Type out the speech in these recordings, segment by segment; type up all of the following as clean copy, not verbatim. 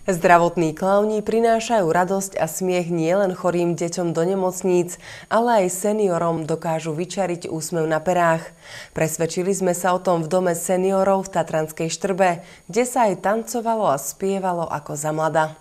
Zdravotní klauni prinášajú radosť a smiech nielen chorým deťom do nemocníc, ale aj seniorom dokážu vyčariť úsmev na perách. Presvedčili sme sa o tom v dome seniorov v Tatranskej Štrbe, kde sa aj tancovalo a spievalo ako za mlada.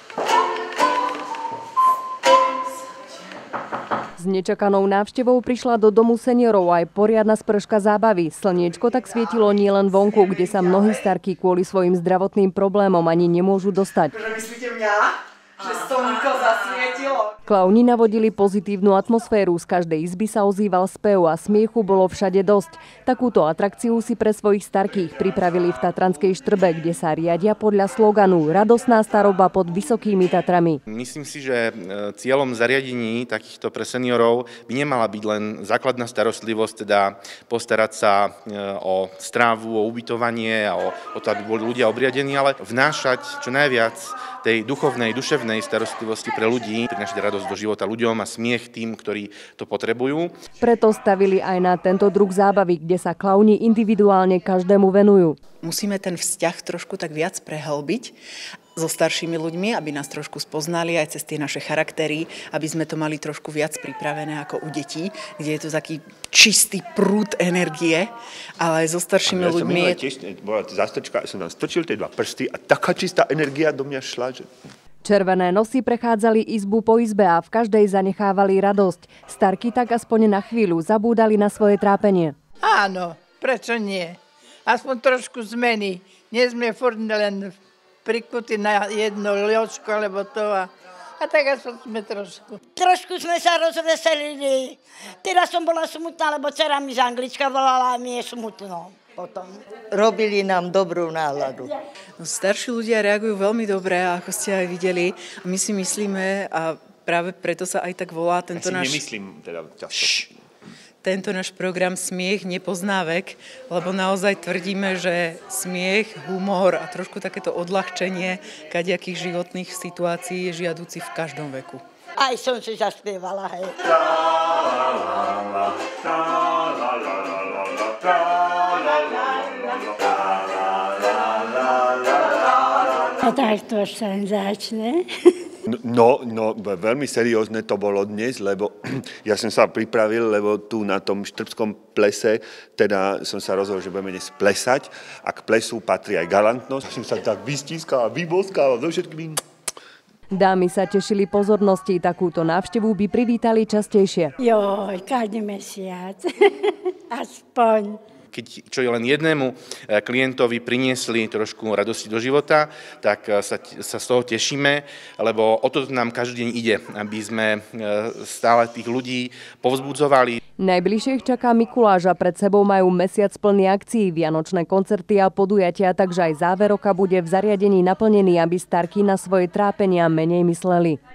S nečakanou návštevou prišla do domu seniorov aj poriadna sprška zábavy. Slniečko tak svietilo nielen vonku, kde sa mnohí starky kvôli svojim zdravotným problémom ani nemôžu dostať. Myslíte mňa? Že slnko zasvietilo? Klauni navodili pozitívnu atmosféru, z každej izby sa ozýval spev a smiechu bolo všade dosť. Takúto atrakciu si pre svojich starkých pripravili v Tatranskej Štrbe, kde sa riadia podľa sloganu Radosná staroba pod Vysokými Tatrami. Myslím si, že cieľom zariadení takýchto pre seniorov by nemala byť len základná starostlivosť, teda postarať sa o strávu, o ubytovanie a o to, aby boli ľudia obriadení, ale vnášať čo najviac tej duchovnej, duševnej starostlivosti pre ľudí, prinášať radosť do života ľuďom a smiech tým, ktorí to potrebujú. Preto stavili aj na tento druh zábavy, kde sa klauni individuálne každému venujú. Musíme ten vzťah trošku tak viac prehlbiť so staršími ľuďmi, aby nás trošku spoznali aj cez tie naše charaktery, aby sme to mali trošku viac pripravené ako u detí, kde je to taký čistý prúd energie, ale aj so staršími ľuďmi. Ja bola zástrčka, ja som tam strčil tie dva prsty a taká čistá energia do mňa šla, že... Červené nosy prechádzali izbu po izbe a v každej zanechávali radosť. Starky tak aspoň na chvíľu zabúdali na svoje trápenie. Áno, prečo nie? Aspoň trošku zmeny. Nie sme furt len prikutí na jedno ľočko, alebo to a tak aspoň sme trošku. Trošku sme sa rozveselili. Teraz som bola smutná, lebo dcera mi z Anglička volala a mi je smutno potom. Robili nám dobrú náladu. No, starší ľudia reagujú veľmi dobre, ako ste aj videli. My si myslíme, a práve preto sa aj tak volá tento náš... nemyslím teda často. Tento náš program Smiech nepozná vek, lebo naozaj tvrdíme, že smiech, humor a trošku takéto odľahčenie kadejakých životných situácií je žiaduci v každom veku. Aj som si zaspievala, hej. A tak to sa začne. No, veľmi seriózne to bolo dnes, lebo ja som sa pripravil, lebo tu na tom štrbskom plese, teda som sa rozhodol, že budeme dnes plesať a k plesu patrí aj galantnosť. Som sa tak vystískal a vyboskal so všetkými. Dámy sa tešili pozornosti, takúto návštevu by privítali častejšie. Joj, každý mesiac. Aspoň. Keď čo je len jednému klientovi priniesli trošku radosti do života, tak sa z toho tešíme, lebo o to nám každý deň ide, aby sme stále tých ľudí povzbudzovali. Najbližšie ich čaká Mikuláš a pred sebou majú mesiac plný akcií, vianočné koncerty a podujatia, takže aj záver roka bude v zariadení naplnený, aby starky na svoje trápenia menej mysleli.